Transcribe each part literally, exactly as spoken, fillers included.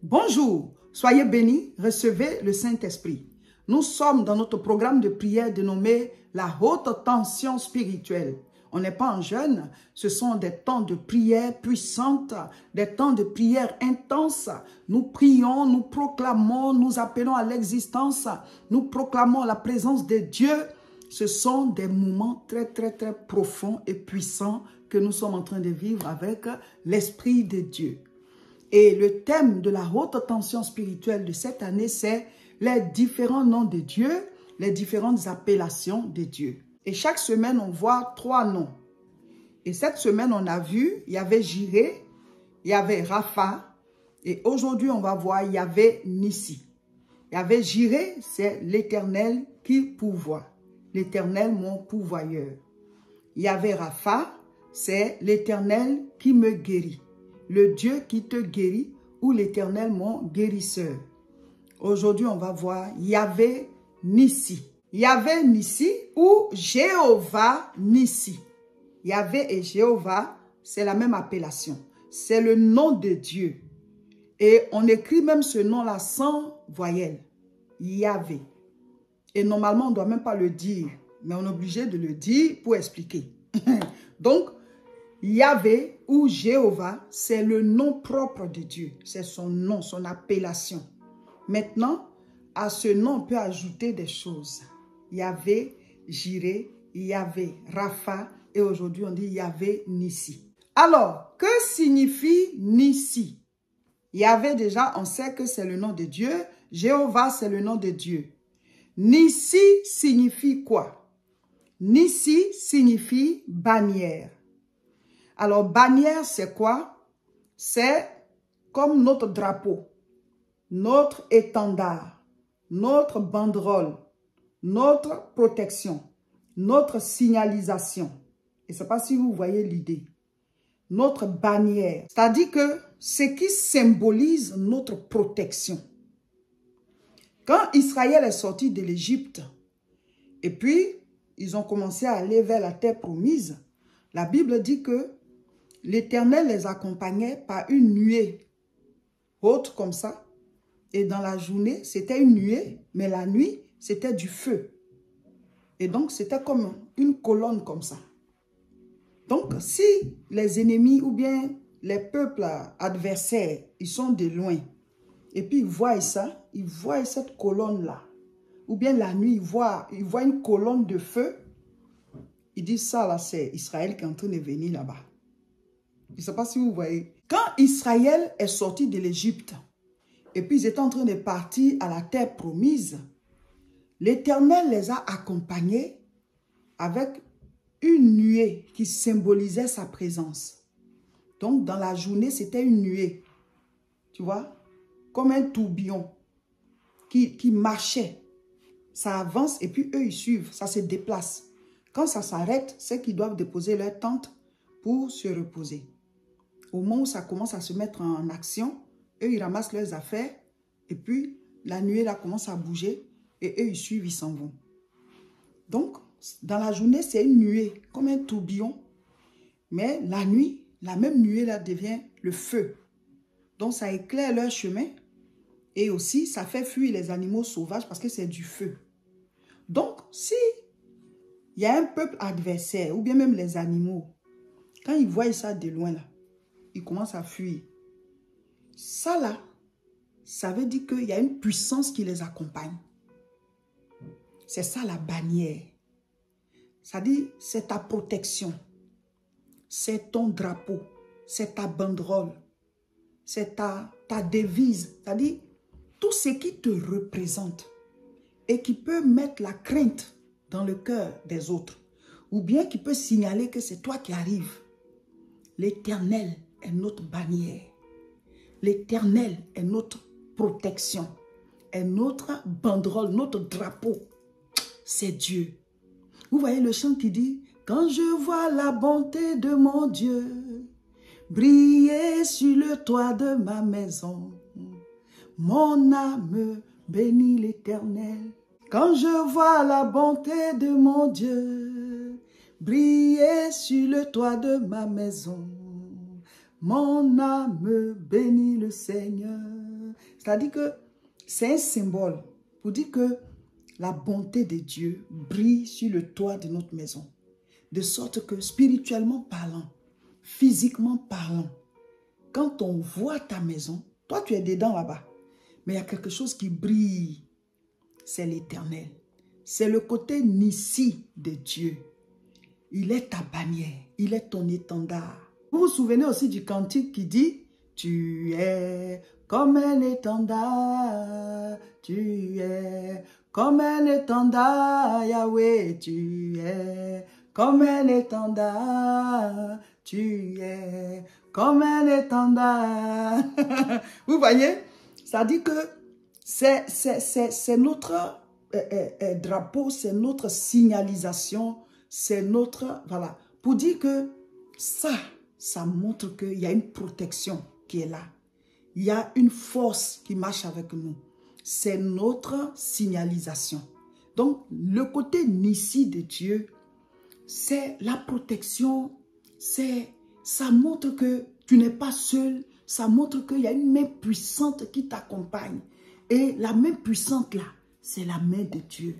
Bonjour, soyez bénis, recevez le Saint-Esprit. Nous sommes dans notre programme de prière dénommé la haute tension spirituelle. On n'est pas en jeûne, ce sont des temps de prière puissante, des temps de prière intense. Nous prions, nous proclamons, nous appelons à l'existence, nous proclamons la présence de Dieu. Ce sont des moments très, très, très profonds et puissants que nous sommes en train de vivre avec l'Esprit de Dieu. Et le thème de la haute tension spirituelle de cette année, c'est les différents noms de Dieu, les différentes appellations de Dieu. Et chaque semaine, on voit trois noms. Et cette semaine, on a vu, il y avait Jireh, il y avait Rapha, et aujourd'hui, on va voir, il y avait Nissi. Il y avait Jireh, c'est l'Éternel qui pourvoit. L'Éternel, mon pourvoyeur. Il y avait Rapha, c'est l'Éternel qui me guérit. Le Dieu qui te guérit ou l'Éternel, mon guérisseur. Aujourd'hui, on va voir Yahvé Nissi. Yahvé Nissi ou Jéhovah Nissi. Yahvé et Jéhovah, c'est la même appellation. C'est le nom de Dieu. Et on écrit même ce nom-là sans voyelle. Yahvé. Et normalement, on ne doit même pas le dire. Mais on est obligé de le dire pour expliquer. Donc, Yahvé ou Jéhovah, c'est le nom propre de Dieu. C'est son nom, son appellation. Maintenant, à ce nom, on peut ajouter des choses. Yahvé, Jireh, Yahvé, Rapha, et aujourd'hui on dit Yahvé Nissi. Alors, que signifie Nissi? Yahvé, déjà, on sait que c'est le nom de Dieu. Jéhovah, c'est le nom de Dieu. Nissi signifie quoi? Nissi signifie bannière. Alors, bannière, c'est quoi? C'est comme notre drapeau, notre étendard, notre banderole, notre protection, notre signalisation. Et je ne sais pas si vous voyez l'idée. Notre bannière, c'est-à-dire que ce qui symbolise notre protection. Quand Israël est sorti de l'Égypte, et puis ils ont commencé à aller vers la terre promise, la Bible dit que l'Éternel les accompagnait par une nuée haute comme ça. Et dans la journée, c'était une nuée, mais la nuit, c'était du feu. Et donc, c'était comme une colonne comme ça. Donc, si les ennemis ou bien les peuples adversaires, ils sont de loin, et puis ils voient ça, ils voient cette colonne-là, ou bien la nuit, ils voient, ils voient une colonne de feu, ils disent ça là, c'est Israël qui est en train de venir là-bas. Je ne sais pas si vous voyez. Quand Israël est sorti de l'Égypte, et puis ils étaient en train de partir à la terre promise, l'Éternel les a accompagnés avec une nuée qui symbolisait sa présence. Donc, dans la journée, c'était une nuée, tu vois, comme un tourbillon qui, qui marchait. Ça avance et puis eux, ils suivent, ça se déplace. Quand ça s'arrête, c'est qu'ils doivent déposer leur tente pour se reposer. Au moment où ça commence à se mettre en action, eux, ils ramassent leurs affaires et puis la nuée là commence à bouger et eux, ils suivent, ils s'en vont. Donc, dans la journée, c'est une nuée, comme un tourbillon. Mais la nuit, la même nuée là devient le feu. Donc, ça éclaire leur chemin et aussi, ça fait fuir les animaux sauvages parce que c'est du feu. Donc, si il y a un peuple adversaire ou bien même les animaux, quand ils voient ça de loin là, ils commencent à fuir. Ça là, ça veut dire qu'il y a une puissance qui les accompagne. C'est ça la bannière. Ça dit, c'est ta protection. C'est ton drapeau. C'est ta banderole. C'est ta, ta devise. Ça dit, tout ce qui te représente et qui peut mettre la crainte dans le cœur des autres. Ou bien qui peut signaler que c'est toi qui arrives. L'Éternel est notre bannière. L'Éternel est notre protection. Est notre banderole, notre drapeau. C'est Dieu. Vous voyez le chant qui dit, quand je vois la bonté de mon Dieu briller sur le toit de ma maison, mon âme bénit l'Éternel. Quand je vois la bonté de mon Dieu briller sur le toit de ma maison, mon âme bénit le Seigneur. C'est-à-dire que c'est un symbole pour dire que la bonté de Dieu brille sur le toit de notre maison. De sorte que spirituellement parlant, physiquement parlant, quand on voit ta maison, toi tu es dedans là-bas, mais il y a quelque chose qui brille. C'est l'Éternel. C'est le côté Nissi de Dieu. Il est ta bannière, il est ton étendard. Vous vous souvenez aussi du cantique qui dit « Tu es comme un étendard, tu es comme un étendard, Yahweh, tu es comme un étendard, tu es comme un étendard. » Vous voyez, ça dit que c'est notre euh, euh, drapeau, c'est notre signalisation, c'est notre, voilà, pour dire que ça, ça montre qu'il y a une protection qui est là. Il y a une force qui marche avec nous. C'est notre signalisation. Donc, le côté Nissi de Dieu, c'est la protection, c'est, ça montre que tu n'es pas seul, ça montre qu'il y a une main puissante qui t'accompagne. Et la main puissante là, c'est la main de Dieu.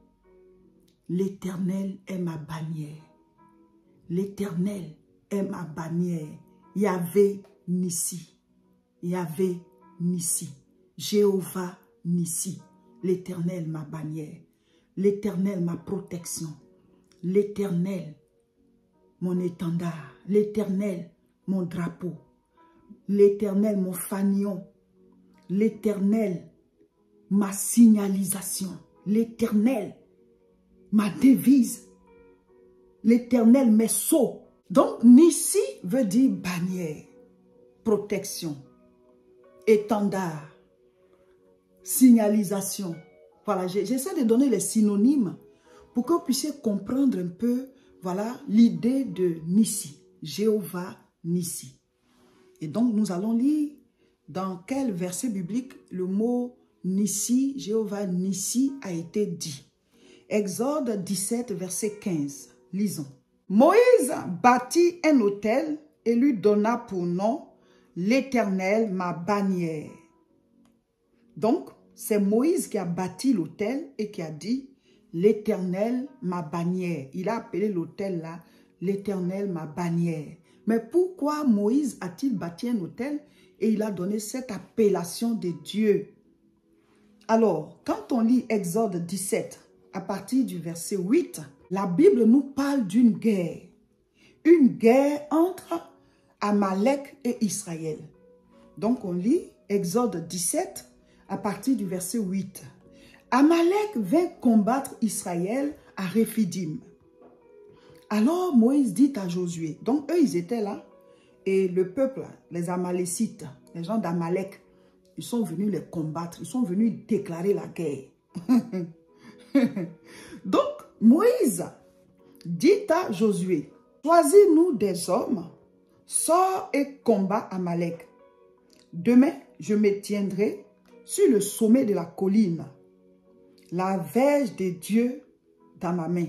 L'Éternel est ma bannière. L'Éternel est ma bannière. Yahvé Nissi. Yahvé Nissi. Jéhovah Nissi. L'Éternel ma bannière. L'Éternel ma protection. L'Éternel mon étendard. L'Éternel mon drapeau. L'Éternel mon fanion. L'Éternel ma signalisation. L'Éternel ma devise. L'Éternel mes sceaux. Donc, Nissi veut dire bannière, protection, étendard, signalisation. Voilà, j'essaie de donner les synonymes pour que vous puissiez comprendre un peu, voilà, l'idée de Nissi, Jéhovah Nissi. Et donc, nous allons lire dans quel verset biblique le mot Nissi, Jéhovah Nissi a été dit. Exode dix-sept, verset quinze. Lisons. Moïse bâtit un autel et lui donna pour nom l'Éternel ma bannière. Donc, c'est Moïse qui a bâti l'autel et qui a dit l'Éternel ma bannière. Il a appelé l'autel là l'Éternel ma bannière. Mais pourquoi Moïse a-t-il bâti un autel et il a donné cette appellation de Dieu? Alors, quand on lit Exode dix-sept, à partir du verset huit, la Bible nous parle d'une guerre. Une guerre entre Amalek et Israël. Donc, on lit Exode dix-sept, à partir du verset huit. Amalek vint combattre Israël à Réphidim. Alors, Moïse dit à Josué, donc eux, ils étaient là, et le peuple, les Amalécites, les gens d'Amalek, ils sont venus les combattre, ils sont venus déclarer la guerre. Donc, Moïse dit à Josué, choisis-nous des hommes, sors et combat Amalek. Demain, je me tiendrai sur le sommet de la colline, la verge de Dieu dans ma main.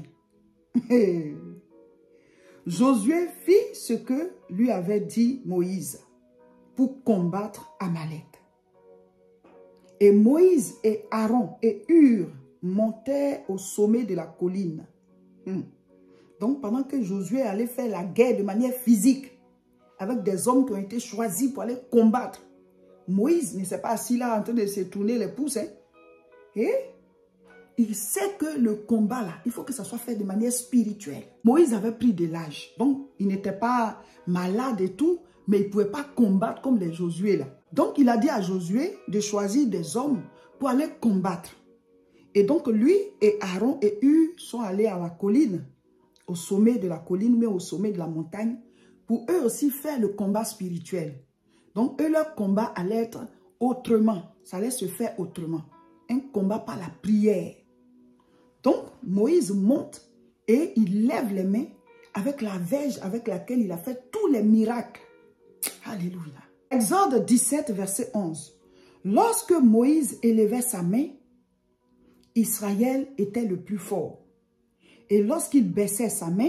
Josué fit ce que lui avait dit Moïse pour combattre Amalek. Et Moïse et Aaron et Hur montèrent au sommet de la colline. Hmm. Donc, pendant que Josué allait faire la guerre de manière physique, avec des hommes qui ont été choisis pour aller combattre, Moïse ne s'est pas assis là en train de se tourner les pouces. Hein? Et il sait que le combat là, il faut que ça soit fait de manière spirituelle. Moïse avait pris de l'âge, donc il n'était pas malade et tout, mais il ne pouvait pas combattre comme les Josué là. Donc, il a dit à Josué de choisir des hommes pour aller combattre. Et donc, lui et Aaron et Hur sont allés à la colline, au sommet de la colline, mais au sommet de la montagne, pour eux aussi faire le combat spirituel. Donc, eux, leur combat allait être autrement. Ça allait se faire autrement. Un combat par la prière. Donc, Moïse monte et il lève les mains avec la verge avec laquelle il a fait tous les miracles. Alléluia. Exode dix-sept, verset onze. Lorsque Moïse élevait sa main, Israël était le plus fort. Et lorsqu'il baissait sa main,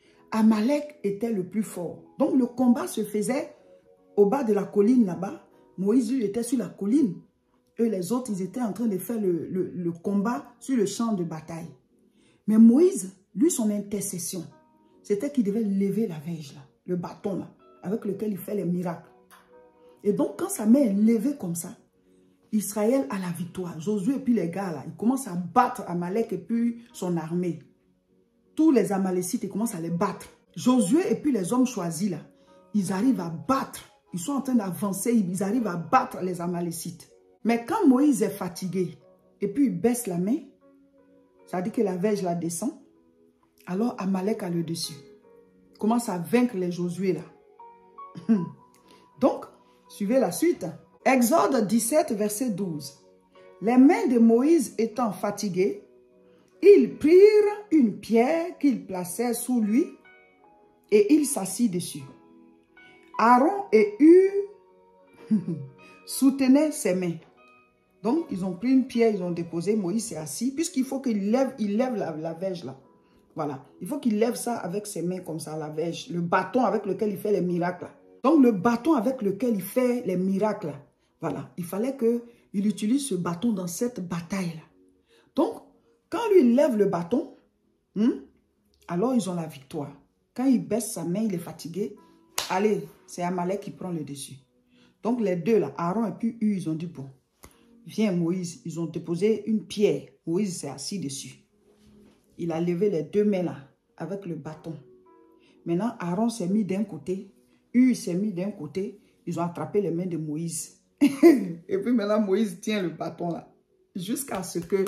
Amalek était le plus fort. Donc le combat se faisait au bas de la colline là-bas. Moïse, lui, était sur la colline. Eux, les autres, ils étaient en train de faire le, le, le combat sur le champ de bataille. Mais Moïse, lui, son intercession, c'était qu'il devait lever la verge, là, le bâton, là, avec lequel il fait les miracles. Et donc, quand sa main est levée comme ça, Israël a la victoire. Josué et puis les gars, là, ils commencent à battre Amalek et puis son armée. Tous les Amalécites, ils commencent à les battre. Josué et puis les hommes choisis, là, ils arrivent à battre. Ils sont en train d'avancer, ils arrivent à battre les Amalécites. Mais quand Moïse est fatigué, et puis il baisse la main, ça dit que la verge la descend, alors Amalek a le dessus. Il commence à vaincre les Josué, là. Donc, suivez la suite. Exode dix-sept, verset douze. Les mains de Moïse étant fatiguées, ils prirent une pierre qu'ils placèrent sous lui et il s'assit dessus. Aaron et Hur soutenaient ses mains. Donc, ils ont pris une pierre, ils ont déposé, Moïse s'est assis, puisqu'il faut qu'il lève, il lève la, la verge là. Voilà. Il faut qu'il lève ça avec ses mains comme ça, la verge. Le bâton avec lequel il fait les miracles là. Donc, le bâton avec lequel il fait les miracles là. Voilà. Il fallait qu'il utilise ce bâton dans cette bataille là. Donc, quand lui il lève le bâton, hmm, alors ils ont la victoire. Quand il baisse sa main, il est fatigué. Allez, c'est Amalek qui prend le dessus. Donc, les deux là, Aaron et puis Hur, ils ont dit bon. Viens Moïse, ils ont déposé une pierre. Moïse s'est assis dessus. Il a levé les deux mains là, avec le bâton. Maintenant, Aaron s'est mis d'un côté. Hur s'est mis d'un côté. Ils ont attrapé les mains de Moïse. Et puis maintenant, Moïse tient le bâton là. Jusqu'à ce que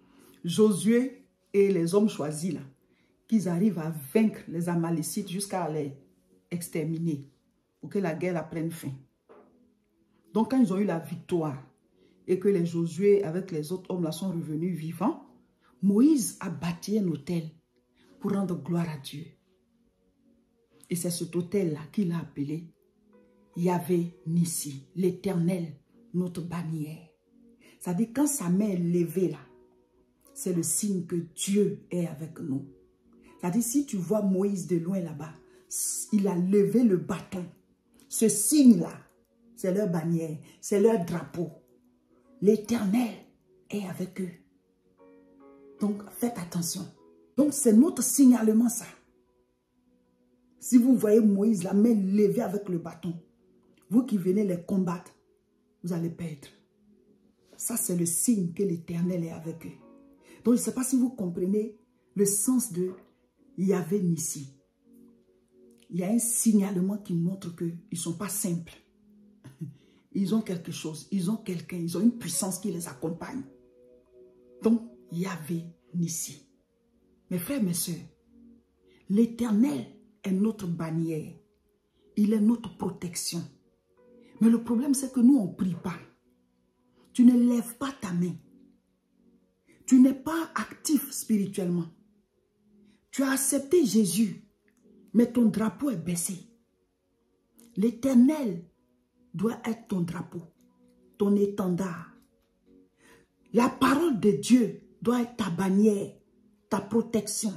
Josué et les hommes choisis là, qu'ils arrivent à vaincre les Amalécites jusqu'à les exterminer. Pour que la guerre la prenne fin. Donc, quand ils ont eu la victoire, et que les Josué avec les autres hommes là sont revenus vivants, Moïse a bâti un autel pour rendre gloire à Dieu. Et c'est cet autel là qu'il a appelé Yahvé Nissi, l'Éternel, notre bannière. Ça dit quand sa main est levée là, c'est le signe que Dieu est avec nous. Ça dit si tu vois Moïse de loin là-bas, il a levé le bâton. Ce signe là, c'est leur bannière, c'est leur drapeau. L'Éternel est avec eux. Donc, faites attention. Donc, c'est notre signalement, ça. Si vous voyez Moïse, la main levée avec le bâton, vous qui venez les combattre, vous allez perdre. Ça, c'est le signe que l'Éternel est avec eux. Donc, je ne sais pas si vous comprenez le sens de Yahvé Nissi. Il y a un signalement qui montre qu'ils ne sont pas simples. Ils ont quelque chose, ils ont quelqu'un, ils ont une puissance qui les accompagne. Donc, Yahvé Nissi. Mes frères, mes soeurs, l'Éternel est notre bannière. Il est notre protection. Mais le problème, c'est que nous, on ne prie pas. Tu ne lèves pas ta main. Tu n'es pas actif spirituellement. Tu as accepté Jésus, mais ton drapeau est baissé. L'Éternel doit être ton drapeau, ton étendard. La parole de Dieu doit être ta bannière, ta protection.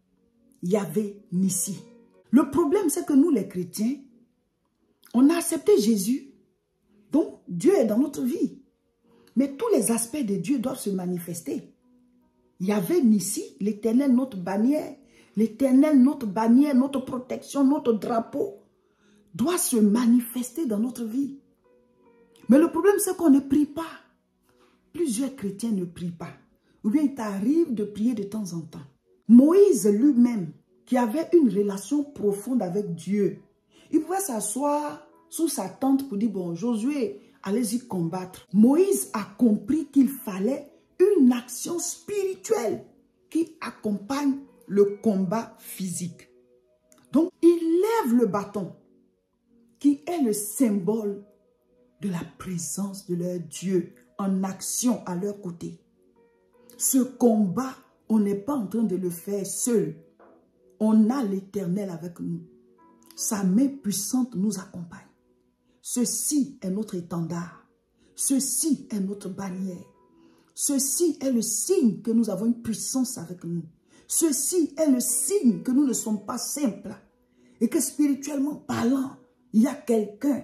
Yahvé Nissi. Le problème, c'est que nous, les chrétiens, on a accepté Jésus. Donc, Dieu est dans notre vie. Mais tous les aspects de Dieu doivent se manifester. Yahvé Nissi, l'Éternel, notre bannière. L'Éternel, notre bannière, notre protection, notre drapeau, doit se manifester dans notre vie. Mais le problème, c'est qu'on ne prie pas. Plusieurs chrétiens ne prient pas. Ou bien il t'arrive de prier de temps en temps. Moïse lui-même, qui avait une relation profonde avec Dieu, il pouvait s'asseoir sous sa tente pour dire, bon, Josué, allez-y combattre. Moïse a compris qu'il fallait une action spirituelle qui accompagne le combat physique. Donc, il lève le bâton, qui est le symbole de la présence de leur Dieu en action à leur côté. Ce combat, on n'est pas en train de le faire seul. On a l'Éternel avec nous. Sa main puissante nous accompagne. Ceci est notre étendard. Ceci est notre bannière. Ceci est le signe que nous avons une puissance avec nous. Ceci est le signe que nous ne sommes pas simples. Et que spirituellement parlant, il y a quelqu'un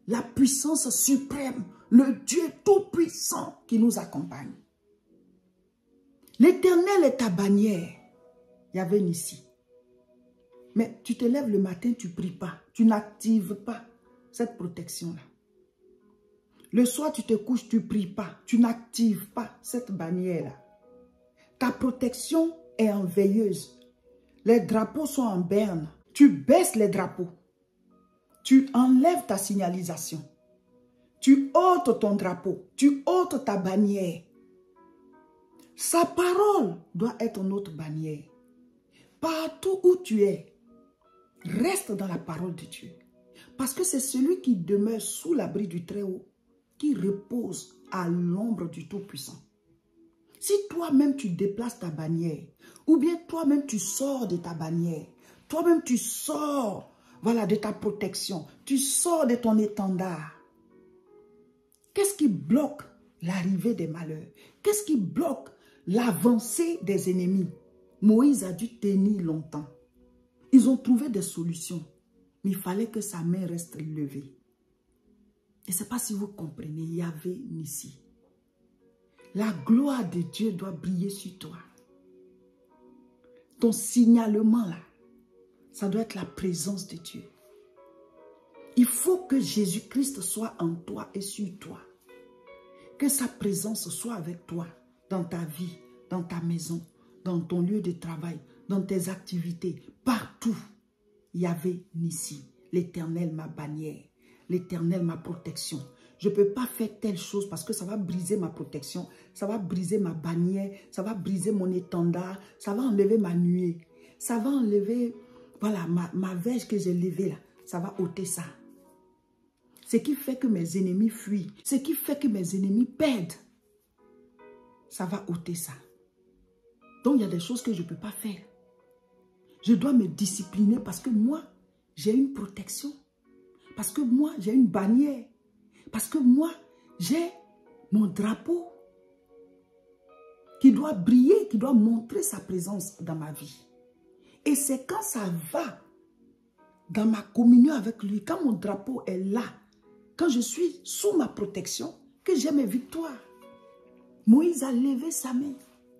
la puissance suprême, le Dieu tout-puissant qui nous accompagne. L'Éternel est ta bannière. Il y avait ici. Mais tu te lèves le matin, tu ne pries pas. Tu n'actives pas cette protection-là. Le soir, tu te couches, tu ne pries pas. Tu n'actives pas cette bannière-là. Ta protection est en veilleuse. Les drapeaux sont en berne. Tu baisses les drapeaux. Tu enlèves ta signalisation. Tu ôtes ton drapeau. Tu ôtes ta bannière. Sa parole doit être notre bannière. Partout où tu es, reste dans la parole de Dieu. Parce que c'est celui qui demeure sous l'abri du Très-Haut qui repose à l'ombre du Tout-Puissant. Si toi-même tu déplaces ta bannière, ou bien toi-même tu sors de ta bannière, toi-même tu sors, voilà, de ta protection, tu sors de ton étendard, qu'est-ce qui bloque l'arrivée des malheurs? Qu'est-ce qui bloque l'avancée des ennemis? Moïse a dû tenir longtemps. Ils ont trouvé des solutions, mais il fallait que sa main reste levée. Je ne sais pas si vous comprenez, Yahvé Nissi. La gloire de Dieu doit briller sur toi. Ton signalement là, ça doit être la présence de Dieu. Il faut que Jésus-Christ soit en toi et sur toi. Que sa présence soit avec toi dans ta vie, dans ta maison, dans ton lieu de travail, dans tes activités, partout. Yahvé Nissi, l'Éternel ma bannière, l'Éternel ma protection. Je ne peux pas faire telle chose parce que ça va briser ma protection, ça va briser ma bannière, ça va briser mon étendard, ça va enlever ma nuée, ça va enlever, voilà, ma, ma verge que j'ai levée là, ça va ôter ça. Ce qui fait que mes ennemis fuient, ce qui fait que mes ennemis perdent, ça va ôter ça. Donc il y a des choses que je ne peux pas faire. Je dois me discipliner parce que moi, j'ai une protection. Parce que moi, j'ai une bannière. Parce que moi, j'ai mon drapeau qui doit briller, qui doit montrer sa présence dans ma vie. Et c'est quand ça va dans ma communion avec lui, quand mon drapeau est là, quand je suis sous ma protection, que j'ai mes victoires. Moïse a levé sa main.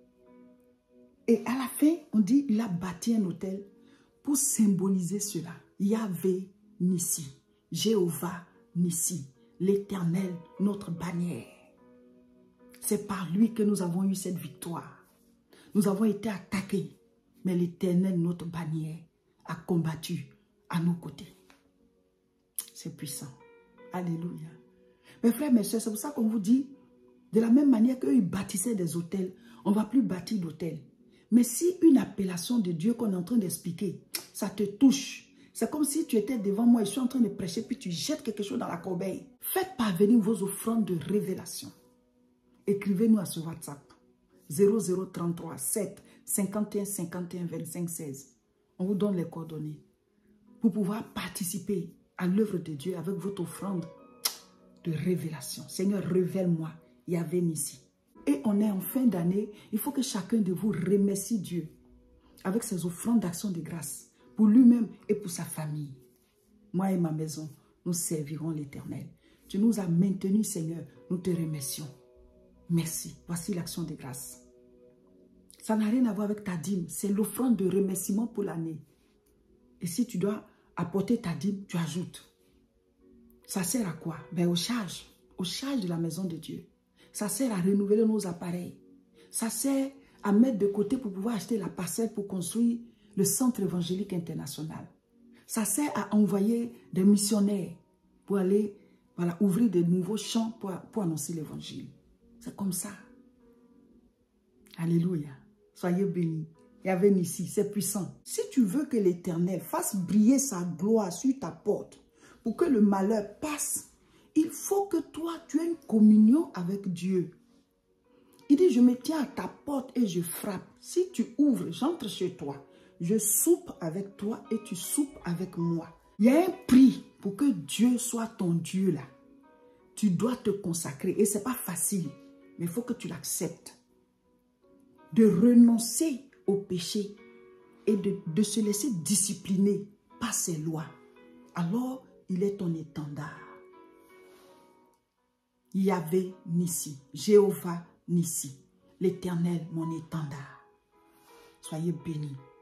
Et à la fin, on dit, il a bâti un autel pour symboliser cela. Yahvé Nissi, Jéhovah Nissi, l'Éternel, notre bannière. C'est par lui que nous avons eu cette victoire. Nous avons été attaqués, mais l'Éternel, notre bannière, a combattu à nos côtés. C'est puissant. Alléluia. Mes frères, mes soeurs, c'est pour ça qu'on vous dit, de la même manière qu'eux, ils bâtissaient des hôtels, on ne va plus bâtir d'hôtels. Mais si une appellation de Dieu qu'on est en train d'expliquer, ça te touche. C'est comme si tu étais devant moi et je suis en train de prêcher, puis tu jettes quelque chose dans la corbeille. Faites parvenir vos offrandes de révélation. Écrivez-nous à ce WhatsApp. zéro zéro trente-trois sept cinquante et un cinquante et un vingt-cinq seize. On vous donne les coordonnées pour pouvoir participer à l'œuvre de Dieu avec votre offrande de révélation. Seigneur, révèle-moi. Yahvé Nissi. Et on est en fin d'année, il faut que chacun de vous remercie Dieu avec ses offrandes d'action de grâce pour lui-même et pour sa famille. Moi et ma maison, nous servirons l'Éternel. Tu nous as maintenus, Seigneur, nous te remercions. Merci. Voici l'action de grâce. Ça n'a rien à voir avec ta dîme, c'est l'offrande de remerciement pour l'année. Et si tu dois apporter ta dîme, tu ajoutes. Ça sert à quoi? Ben, aux charges, aux charges de la maison de Dieu. Ça sert à renouveler nos appareils. Ça sert à mettre de côté pour pouvoir acheter la parcelle pour construire le centre évangélique international. Ça sert à envoyer des missionnaires pour aller voilà, ouvrir de nouveaux champs pour, pour annoncer l'évangile. C'est comme ça. Alléluia. Soyez bénis. Yahvé Nissi, c'est puissant. Si tu veux que l'Éternel fasse briller sa gloire sur ta porte pour que le malheur passe, il faut que toi, tu aies une communion avec Dieu. Il dit, je me tiens à ta porte et je frappe. Si tu ouvres, j'entre chez toi. Je soupe avec toi et tu soupes avec moi. Il y a un prix pour que Dieu soit ton Dieu là. Tu dois te consacrer et ce n'est pas facile, mais il faut que tu l'acceptes. De renoncer au péché et de, de se laisser discipliner par ses lois. Alors, il est ton étendard. Yahvé Nissi, Jéhovah Nissi, l'Éternel mon étendard. Soyez bénis.